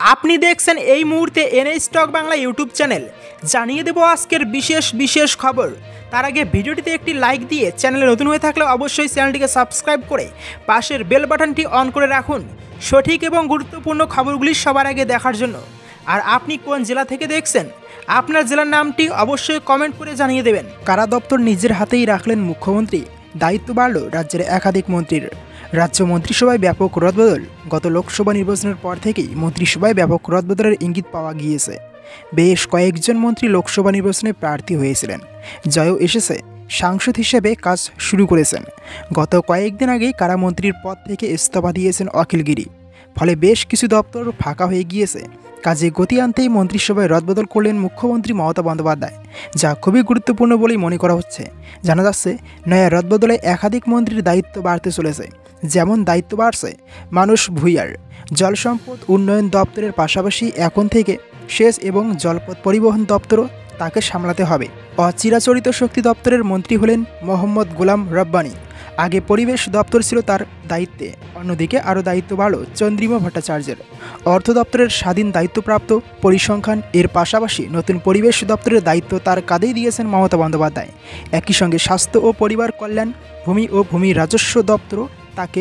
আপনি দেখছেন এই মুহূর্তে NA stock Bangla YouTube channel. জানিয়ে দেব আজকের বিশেষ খবর। তার আগে ভিডিওটিতে একটি লাইক দিয়ে চ্যানেলে নতুন হয়ে থাকলে অবশ্যই চ্যানেলটিকে সাবস্ক্রাইব করে পাশের বেল বাটনটি অন করে রাখুন সঠিক এবং গুরুত্বপূর্ণ খবরগুলি সবার আগে দেখার জন্য। আর আপনি কোন জেলা থেকে দেখছেন, আপনার জেলার নামটি অবশ্যই কমেন্ট করে জানিয়ে দেবেন। কারা দপ্তর নিজের হাতেই রাখলেন মুখ্যমন্ত্রী, দায়িত্ব বাড়ল রাজ্যের একাধিক মন্ত্রীর। রাজ্য মন্ত্রিসভায় ব্যাপক রদবদল। গত লোকসভা নির্বাচনের পর থেকেই মন্ত্রিসভায় ব্যাপক রদবদলের ইঙ্গিত পাওয়া গিয়েছে। বেশ কয়েকজন মন্ত্রী লোকসভা নির্বাচনে প্রার্থী হয়েছিলেন, জয়ও এসেছে, সাংসদ হিসেবে কাজ শুরু করেছেন। গত কয়েকদিন আগেই কারা মন্ত্রীর পদ থেকে ইস্তফা দিয়েছেন অখিল গিরি। ফলে বেশ কিছু দপ্তর ফাঁকা হয়ে গিয়েছে। কাজে গতি আনতেই মন্ত্রিসভায় রদবদল করলেন মুখ্যমন্ত্রী মমতা বন্দ্যোপাধ্যায়, যা খুবই গুরুত্বপূর্ণ বলেই মনে করা হচ্ছে। জানা যাচ্ছে, নয়া রদবদলে একাধিক মন্ত্রীর দায়িত্ব বাড়তে চলেছে। যেমন দায়িত্ব বাড়ছে মানুষ ভূঁইয়ার। জল সম্পদ উন্নয়ন দপ্তরের পাশাপাশি এখন থেকে সেচ এবং জলপথ পরিবহন দপ্তরও তাকে সামলাতে হবে। অচিরাচরিত শক্তি দপ্তরের মন্ত্রী হলেন মোহাম্মদ গোলাম রব্বানী। আগে পরিবেশ দপ্তর ছিল তার দায়িত্বে। অন্যদিকে আরও দায়িত্ব বাড়ল চন্দ্রিমা ভট্টাচার্যের। অর্থ দপ্তরের স্বাধীন দায়িত্বপ্রাপ্ত পরিসংখ্যান এর পাশাপাশি নতুন পরিবেশ দপ্তরের দায়িত্ব তার কাঁধেই দিয়েছেন মমতা বন্দ্যোপাধ্যায়। একই সঙ্গে স্বাস্থ্য ও পরিবার কল্যাণ, ভূমি ও ভূমি রাজস্ব দপ্তরও তাকে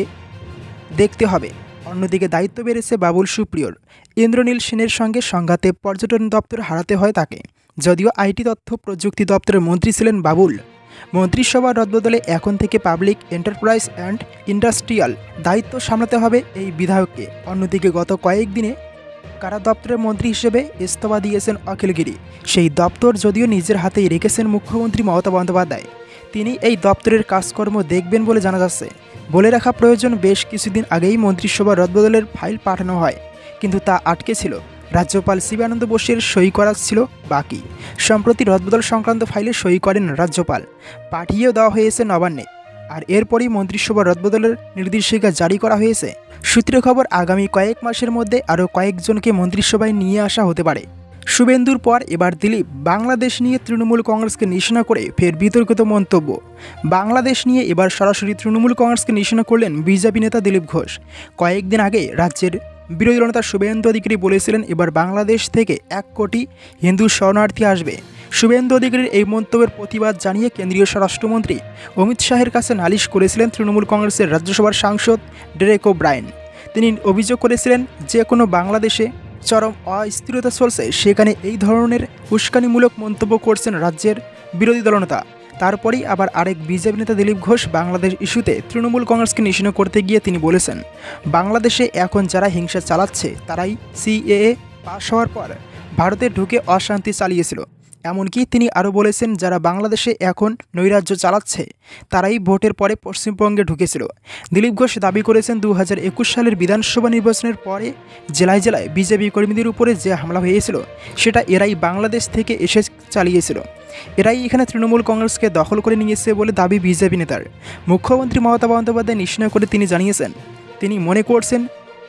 দেখতে হবে। অন্যদিকে দায়িত্ব বেড়েছে বাবুল সুপ্রিয়র। ইন্দ্রনীল সেনের সঙ্গে সংঘাতে পর্যটন দপ্তর হারাতে হয় তাকে। যদিও আইটি তথ্য প্রযুক্তি দপ্তরের মন্ত্রী ছিলেন বাবুল। মন্ত্রিসভা রদবদলে এখন থেকে পাবলিক এন্টারপ্রাইজ অ্যান্ড ইন্ডাস্ট্রিয়াল দায়িত্ব সামলাতে হবে এই বিধায়ককে। অন্যদিকে গত কয়েকদিনে কারা দপ্তরের মন্ত্রী হিসেবে ইস্তফা দিয়েছেন অখিল গিরি। সেই দপ্তর যদিও নিজের হাতেই রেখেছেন মুখ্যমন্ত্রী মমতা বন্দ্যোপাধ্যায়। তিনি এই দপ্তরের কাজকর্ম দেখবেন বলে জানা যাচ্ছে। বলে রাখা প্রয়োজন, বেশ কিছুদিন আগেই মন্ত্রিসভা রদবদলের ফাইল পাঠানো হয়, কিন্তু তা আটকে ছিল। রাজ্যপাল শিব আনন্দ বোসের সই করা ছিল বাকি। সম্প্রতি রদবদল সংক্রান্ত ফাইলে সই করেন রাজ্যপাল, পাঠিয়েও দেওয়া হয়েছে নবান্নে। আর এরপরই মন্ত্রিসভা রদবদলের নির্দেশিকা জারি করা হয়েছে। সূত্র খবর, আগামী কয়েক মাসের মধ্যে আরও কয়েকজনকে মন্ত্রিসভায় নিয়ে আসা হতে পারে। শুভেন্দুর পর এবার দিলীপ বাংলাদেশ নিয়ে তৃণমূল কংগ্রেসকে নিশানা করে ফের বিতর্কিত মন্তব্য। বাংলাদেশ নিয়ে এবার সরাসরি তৃণমূল কংগ্রেসকে নিশানা করলেন বিজেপি নেতা দিলীপ ঘোষ। কয়েকদিন আগে রাজ্যের বিরোধী দলনেতা শুভেন্দু অধিকারী বলেছিলেন এবার বাংলাদেশ থেকে 1 কোটি হিন্দু শরণার্থী আসবে। শুভেন্দু অধিকারীর এই মন্তব্যের প্রতিবাদ জানিয়ে কেন্দ্রীয় স্বরাষ্ট্রমন্ত্রী অমিত শাহের কাছে নালিশ করেছিলেন তৃণমূল কংগ্রেসের রাজ্যসভার সাংসদ ডেরেক ওব্রায়েন। তিনি অভিযোগ করেছিলেন, যে কোনো বাংলাদেশে চরম অস্থিরতা চলছে, সেখানে এই ধরনের উস্কানিমূলক মন্তব্য করছেন রাজ্যের বিরোধী দলনেতা। তারপরেই আবার আরেক বিজেপি নেতা দিলীপ ঘোষ বাংলাদেশ ইস্যুতে তৃণমূল কংগ্রেসকে নিশানা করতে গিয়ে তিনি বলেছেন, বাংলাদেশে এখন যারা হিংসা চালাচ্ছে তারাই সিএএ পাশ হওয়ার পর ভারতে ঢুকে অশান্তি চালিয়েছিল। এমনকি তিনি আরও বলেছেন, যারা বাংলাদেশে এখন নৈরাজ্য চালাচ্ছে তারাই ভোটের পরে পশ্চিমবঙ্গে ঢুকেছিল। দিলীপ ঘোষ দাবি করেছেন, 2021 সালের বিধানসভা নির্বাচনের পরে জেলায় জেলায় বিজেপি কর্মীদের উপরে যে হামলা হয়েছিল সেটা এরাই বাংলাদেশ থেকে এসে চালিয়েছিল। এরাই এখানে তৃণমূল কংগ্রেসকে দখল করে নিয়েছে বলে দাবি বিজেপি নেতার। মুখ্যমন্ত্রী মমতা বন্দ্যোপাধ্যায় নিশানা করে তিনি জানিয়েছেন, তিনি মনে করছেন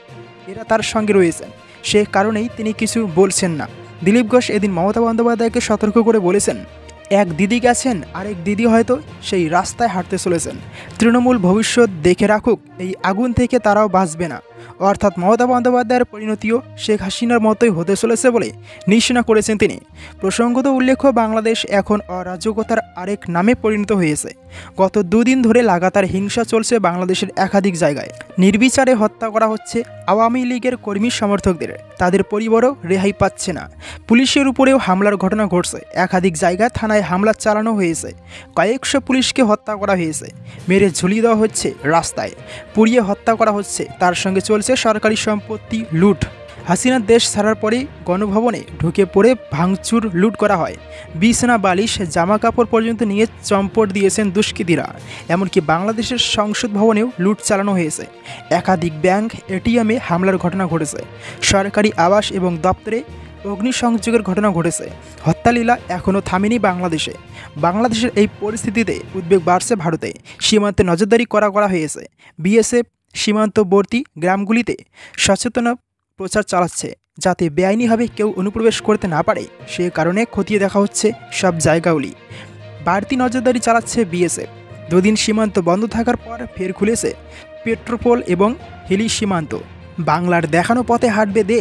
এরা তার সঙ্গে রয়েছেন, সে কারণেই তিনি কিছু বলছেন না। দিলীপ ঘোষ এদিন মমতা বন্দ্যোপাধ্যায়কে সতর্ক করে বলেছেন, এক দিদি গেছেন, আরেক দিদি হয়তো সেই রাস্তায় হাঁটতে চলেছেন। তৃণমূল ভবিষ্যৎ দেখে রাখুক, এই আগুন থেকে তারাও বাঁচবে না। অর্থাৎ মমতা বন্দ্যোপাধ্যায়ের পরিণতিও শেখ হাসিনার মতোই হতে চলেছে বলে নিশানা করেছেন তিনি। প্রসঙ্গত উল্লেখ্য, বাংলাদেশ এখন অরাজকতার আরেক নামে পরিণত হয়েছে। গত 2 দিন ধরে লাগাতার হিংসা চলছে বাংলাদেশের একাধিক জায়গায়। নির্বিচারে হত্যা করা হচ্ছে আওয়ামী লীগের কর্মী সমর্থকদের, তাদের পরিবারও রেহাই পাচ্ছে না। পুলিশের উপরেও হামলার ঘটনা ঘটছে। একাধিক জায়গায় থানায় হামলা চালানো হয়েছে। কয়েকশো পুলিশকে হত্যা করা হয়েছে, মেরে ঝুলিয়ে দেওয়া হচ্ছে রাস্তায়, পুড়িয়ে হত্যা করা হচ্ছে। তার সঙ্গে চলছে সরকারি সম্পত্তি লুট। হাসিনার দেশ ছাড়ার পরেই গণভবনে ঢুকে পড়ে ভাঙচুর, লুট করা হয়। বিছানা, বালিশ, জামা কাপড় পর্যন্ত নিয়ে চম্পট দিয়েছেন দুষ্কৃতীরা। এমনকি বাংলাদেশের সংসদ ভবনেও লুট চালানো হয়েছে। একাধিক ব্যাংক, এটিএমে হামলার ঘটনা ঘটেছে। সরকারি আবাস এবং দপ্তরে অগ্নিসংযোগের ঘটনা ঘটেছে। হত্যালীলা এখনও থামেনি বাংলাদেশে। বাংলাদেশের এই পরিস্থিতিতে উদ্বেগ বাড়ছে ভারতে। সীমান্তে নজরদারি করা হয়েছে। বিএসএফ সীমান্তবর্তী গ্রামগুলিতে সচেতনতা প্রচার চালাচ্ছে, যাতে বেআইনিভাবে কেউ অনুপ্রবেশ করতে না পারে। সে কারণে খতিয়ে দেখা হচ্ছে সব জায়গাগুলি। বাড়তি নজরদারি চালাচ্ছে বিএসএফ। 2 দিন সীমান্ত বন্ধ থাকার পর ফের খুলেছে পেট্রোপোল এবং হিলি সীমান্ত। বাংলার দেখানো পথে হাঁটবে দেশ,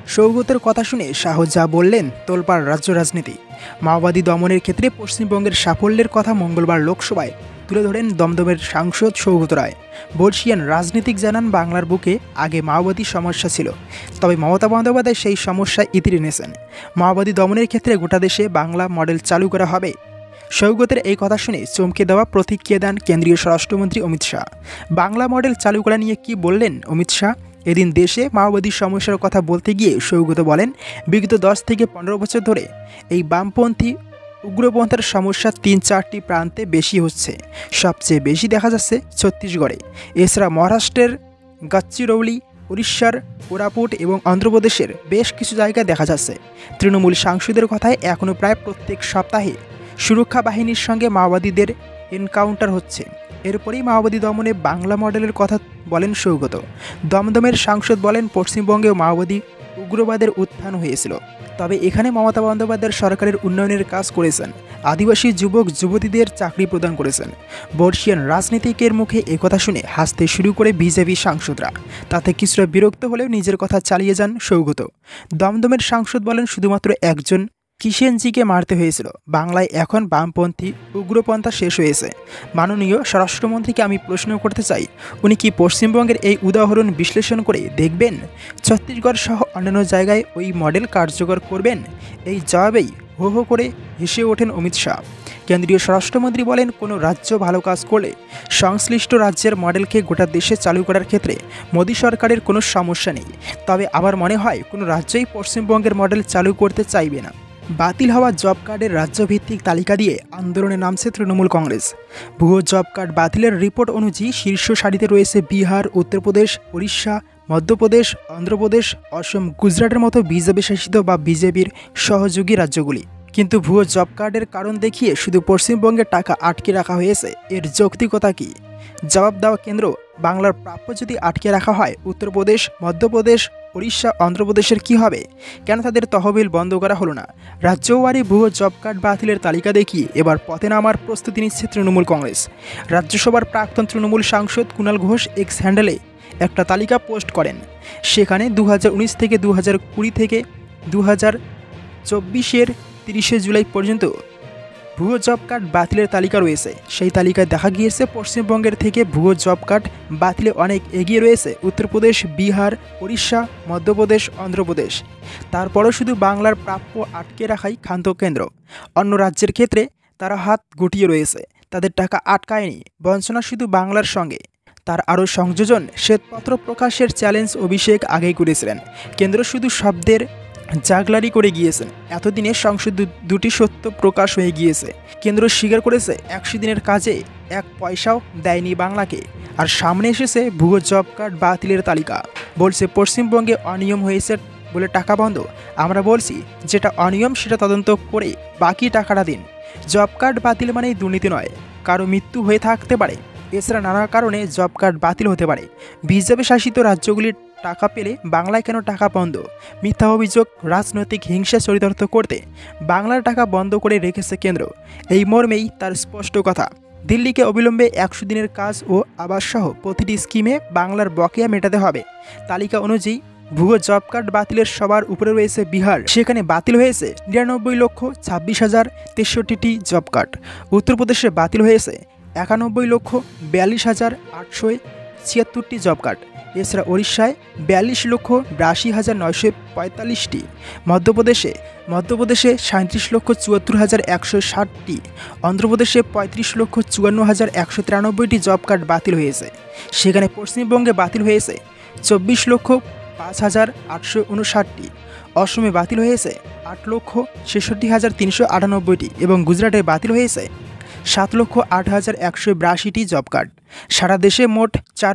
সৌগতের কথা শুনে শাহ যা বললেন তোলপাড় রাজ্য রাজনীতি। মাওবাদী দমনের ক্ষেত্রে পশ্চিমবঙ্গের সাফল্যের কথা মঙ্গলবার লোকসভায় তুলে ধরেন দমদমের সাংসদ সৌগত রায়। বর্ষিয়ান রাজনীতিক জানান, বাংলার বুকে আগে মাওবাদী সমস্যা ছিল, তবে মমতা বন্দ্যোপাধ্যায় সেই সমস্যায় ইতি এনেছেন। মাওবাদী দমনের ক্ষেত্রে গোটা দেশে বাংলা মডেল চালু করা হবে। সৌগতের এই কথা শুনে চমকে দেওয়া প্রতিক্রিয়া দেন কেন্দ্রীয় স্বরাষ্ট্রমন্ত্রী অমিত শাহ। বাংলা মডেল চালু করা নিয়ে কি বললেন অমিত শাহ? এদিন দেশে মাওবাদী সমস্যার কথা বলতে গিয়ে সৌগত বলেন, বিগত 10 থেকে 15 বছর ধরে এই বামপন্থী উগ্রপন্থার সমস্যা 3-4টি প্রান্তে বেশি হচ্ছে। সবচেয়ে বেশি দেখা যাচ্ছে ছত্তিশগড়ে, এছাড়া মহারাষ্ট্রের গাচ্চিরৌলি, উড়িষ্যার কোরাপুট এবং অন্ধ্রপ্রদেশের বেশ কিছু জায়গায় দেখা যাচ্ছে। তৃণমূল সাংসদের কথায় এখনও প্রায় প্রত্যেক সপ্তাহে সুরক্ষা বাহিনীর সঙ্গে মাওবাদীদের এনকাউন্টার হচ্ছে। এরপরেই মাওবাদী দমনে বাংলা মডেলের কথা বলেন সৌগত। দমদমের সাংসদ বলেন, পশ্চিমবঙ্গেও মাওবাদী উগ্রবাদের উত্থান হয়েছিল, তবে এখানে মমতা বন্দ্যোপাধ্যায়ের সরকারের উন্নয়নের কাজ করেছেন, আদিবাসী যুবক যুবতীদের চাকরি প্রদান করেছেন। বর্ষিয়ান রাজনীতিকের মুখে একথা শুনে হাসতে শুরু করে বিজেপি সাংসদরা। তাতে কিছুটা বিরক্ত হলেও নিজের কথা চালিয়ে যান সৌগত। দমদমের সাংসদ বলেন, শুধুমাত্র একজন কিষেনজিকে মারতে হয়েছিল, বাংলায় এখন বামপন্থী উগ্রপন্থা শেষ হয়েছে। মাননীয় স্বরাষ্ট্রমন্ত্রীকে আমি প্রশ্ন করতে চাই, উনি কি পশ্চিমবঙ্গের এই উদাহরণ বিশ্লেষণ করে দেখবেন ছত্তিশগড় সহ অন্যান্য জায়গায় ওই মডেল কার্যকর করবেন? এই জবাবেই হো হো করে হেসে ওঠেন অমিত শাহ। কেন্দ্রীয় স্বরাষ্ট্রমন্ত্রী বলেন, কোনো রাজ্য ভালো কাজ করলে সংশ্লিষ্ট রাজ্যের মডেলকে গোটা দেশে চালু করার ক্ষেত্রে মোদী সরকারের কোনো সমস্যা নেই, তবে আবার মনে হয় কোনো রাজ্যই পশ্চিমবঙ্গের মডেল চালু করতে চাইবে না। বাতিল হওয়া জব কার্ডের রাজ্যভিত্তিক তালিকা দিয়ে আন্দোলনে নামছে তৃণমূল কংগ্রেস। ভুয়ো জব কার্ড বাতিলের রিপোর্ট অনুযায়ী শীর্ষ সারিতে রয়েছে বিহার, উত্তরপ্রদেশ, উড়িষ্যা, মধ্যপ্রদেশ, অন্ধ্রপ্রদেশ, অসম, গুজরাটের মতো বিজেপি শাসিত বা বিজেপির সহযোগী রাজ্যগুলি। কিন্তু ভুয়ো জব কার্ডের কারণ দেখিয়ে শুধু পশ্চিমবঙ্গের টাকা আটকে রাখা হয়েছে, এর যৌক্তিকতা কী? জবাব দেওয়া কেন্দ্র, বাংলার প্রাপ্য যদি আটকে রাখা হয়, উত্তরপ্রদেশ, মধ্যপ্রদেশ, উড়িষ্যা, অন্ধ্রপ্রদেশের কি হবে? কেন তাদের তহবিল বন্ধ করা হলো না? রাজ্যওয়ারি ভুয়ো জব কার্ড বাতিলের তালিকা দেখিয়ে এবার পথে নামার প্রস্তুতি নিচ্ছে তৃণমূল কংগ্রেস। রাজ্যসভার প্রাক্তন তৃণমূল সাংসদ কুণাল ঘোষ এক্স হ্যান্ডেলে একটা তালিকা পোস্ট করেন। সেখানে 2019 থেকে 2020 থেকে 2024-এর 30শে জুলাই পর্যন্ত ভুয়ো জব কার্ড বাতিলের তালিকা রয়েছে। সেই তালিকায় দেখা গিয়েছে পশ্চিমবঙ্গের থেকে ভুয়ো জব কার্ড বাতিলে অনেক এগিয়ে রয়েছে উত্তরপ্রদেশ, বিহার, উড়িষ্যা, মধ্যপ্রদেশ, অন্ধ্রপ্রদেশ। তারপরও শুধু বাংলার প্রাপ্য আটকে রাখাই ক্ষান্ত কেন্দ্র। অন্য রাজ্যের ক্ষেত্রে তারা হাত গুটিয়ে রয়েছে, তাদের টাকা আটকায়নি। বঞ্চনা শুধু বাংলার সঙ্গে। তার আরও সংযোজন, শ্বেতপত্র প্রকাশের চ্যালেঞ্জ অভিষেক আগেই করেছিলেন। কেন্দ্র শুধু শব্দের জাগলারি করে গিয়েছেন। এতদিনে সংসদ দুটি সত্য প্রকাশ হয়ে গিয়েছে। কেন্দ্র স্বীকার করেছে 100 দিনের কাজে 1 পয়সাও দেয়নি বাংলাকে। আর সামনে এসেছে ভুয়ো জব কার্ড বাতিলের তালিকা। বলছে পশ্চিমবঙ্গে অনিয়ম হয়েছে বলে টাকা বন্ধ। আমরা বলছি, যেটা অনিয়ম সেটা তদন্ত করে বাকি টাকাটা দিন। জব কার্ড বাতিল মানেই দুর্নীতি নয়, কারো মৃত্যু হয়ে থাকতে পারে, এছাড়া নানা কারণে জব কার্ড বাতিল হতে পারে। বিজেপি শাসিত রাজ্যগুলির টাকা পেলে বাংলায় কেন টাকা বন্ধ? মিথ্যা অভিযোগ, রাজনৈতিক হিংসা চরিতার্থ করতে বাংলার টাকা বন্ধ করে রেখেছে কেন্দ্র। এই মর্মেই তার স্পষ্ট কথা। দিল্লিকে অবিলম্বে 100 দিনের কাজ ও আবাসসহ প্রতিটি স্কিমে বাংলার বকেয়া মেটাতে হবে। তালিকা অনুযায়ী ভুয়ো জব কার্ড বাতিলের সবার উপরে রয়েছে বিহার। সেখানে বাতিল হয়েছে 99,26,063টি জব কার্ড। উত্তরপ্রদেশে বাতিল হয়েছে 91,42,876টি জব কার্ড। এছাড়া উড়িষ্যায় 42,82,945টি, মধ্যপ্রদেশে 37,74,160টি, অন্ধ্রপ্রদেশে 35,54,193টি জব কার্ড বাতিল হয়েছে। সেখানে পশ্চিমবঙ্গে বাতিল হয়েছে 24,05,859টি, অসমে বাতিল হয়েছে 8,66,398টি এবং গুজরাটে বাতিল হয়েছে 7,08,182টি জব কার্ড। সারা দেশে মোট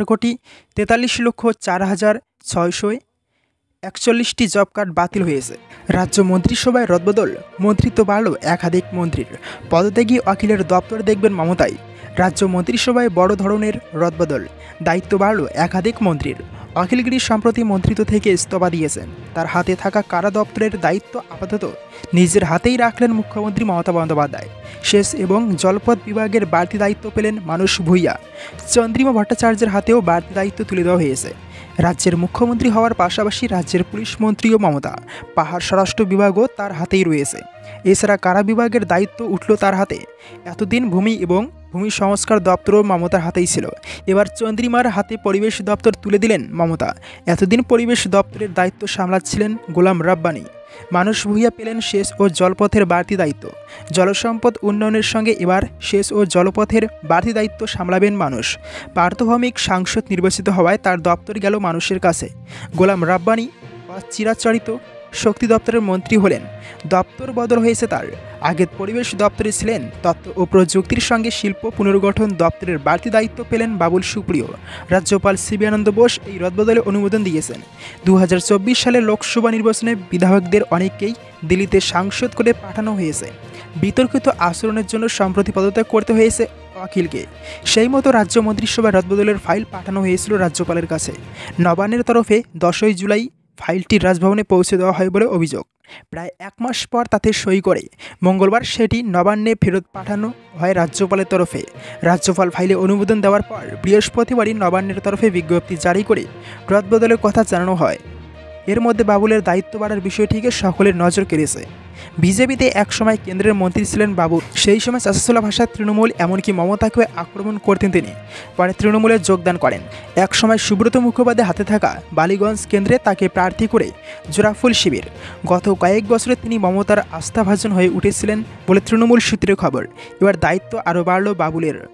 4,43,04,641টি জব কার্ড বাতিল হয়েছে। রাজ্য মন্ত্রিসভায় রদবদল, মন্ত্রিত্ব বাড়ল একাধিক মন্ত্রীর। পদত্যাগী অখিলের দপ্তর দেখবেন মমতাই। রাজ্য মন্ত্রিসভায় বড় ধরনের রদবদল, দায়িত্ব বাড়ল একাধিক মন্ত্রীর। অখিলগিরি সম্প্রতি মন্ত্রিত্ব থেকে ইস্তফা দিয়েছেন। তার হাতে থাকা কারা দপ্তরের দায়িত্ব আপাতত নিজের হাতেই রাখলেন মুখ্যমন্ত্রী মমতা বন্দ্যোপাধ্যায়। সেচ এবং জলপথ বিভাগের বাড়তি দায়িত্ব পেলেন মানস ভূঁইয়া। চন্দ্রিমা ভট্টাচার্যের হাতেও বাড়তি দায়িত্ব তুলে দেওয়া হয়েছে। রাজ্যের মুখ্যমন্ত্রী হওয়ার পাশাপাশি রাজ্যের পুলিশ মন্ত্রীও মমতা, পাহাড় স্বরাষ্ট্র বিভাগও তার হাতেই রয়েছে। এছাড়া কারা বিভাগের দায়িত্ব উঠল তার হাতে। এতদিন ভূমি এবং ভূমি সংস্কার দপ্তরও মমতার হাতেই ছিল। এবার চন্দ্রিমার হাতে পরিবেশ দপ্তর তুলে দিলেন মমতা। এতদিন পরিবেশ দপ্তরের দায়িত্ব সামলাচ্ছিলেন গোলাম রাব্বানি। মানুষ ভূঁইয়া পেলেন সেচ ও জলপথের বাড়তি দায়িত্ব। জলসম্পদ উন্নয়নের সঙ্গে এবার সেচ ও জলপথের বাড়তি দায়িত্ব সামলাবেন মানুষ। পার্থভৌমিক সাংসদ নির্বাচিত হওয়ায় তার দপ্তর গেল মানুষের কাছে। গোলাম রাব্বানি চিরাচরিত শক্তি দপ্তরের মন্ত্রী হলেন। দপ্তর বদল হয়েছে তার। আগে পরিবেশ দপ্তরে ছিলেন তথ্য ও প্রযুক্তির সঙ্গে শিল্প পুনর্গঠন দপ্তরের বাড়তি দায়িত্ব পেলেন বাবুল সুপ্রিয়। রাজ্যপাল সিবি আনন্দ বোস এই রদবদলে অনুমোদন দিয়েছেন। 2024 সালের লোকসভা নির্বাচনে বিধায়কদের অনেককেই দিল্লিতে সাংসদ করে পাঠানো হয়েছে। বিতর্কিত আচরণের জন্য সম্প্রতি পদত্যাগ করতে হয়েছে ওয়াকিলকে। সেই মতো রাজ্য মন্ত্রিসভায় রদবদলের ফাইল পাঠানো হয়েছিল রাজ্যপালের কাছে। নবান্নের তরফে 10ই জুলাই ফাইলটি রাজভবনে পৌঁছে দেওয়া হয় বলে অভিযোগ। প্রায় 1 মাস পর তাতে সই করে মঙ্গলবার সেটি নবান্নে ফেরত পাঠানো হয় রাজ্যপালের তরফে। রাজ্যপাল ফাইলে অনুমোদন দেওয়ার পর বৃহস্পতিবারই নবান্নের তরফে বিজ্ঞপ্তি জারি করে রদবদলের কথা জানানো হয়। এর মধ্যে বাবুলের দায়িত্ব বাড়ার বিষয়টিকে সকলের নজর কেড়েছে। বিজেপিতে একসময় কেন্দ্রের মন্ত্রী ছিলেন বাবুল। সেই সময় চাচাছোলা ভাষার তৃণমূল, এমনকি মমতাকেও আক্রমণ করতেন তিনি। পরে তৃণমূলে যোগদান করেন। একসময় সুব্রত মুখোপাধ্যায়ের হাতে থাকা বালিগঞ্জ কেন্দ্রে তাকে প্রার্থী করে জোড়াফুল শিবির। গত কয়েক বছরে তিনি মমতার আস্থাভাজন হয়ে উঠেছিলেন বলে তৃণমূল সূত্রে খবর। এবার দায়িত্ব আরও বাড়ল বাবুলের।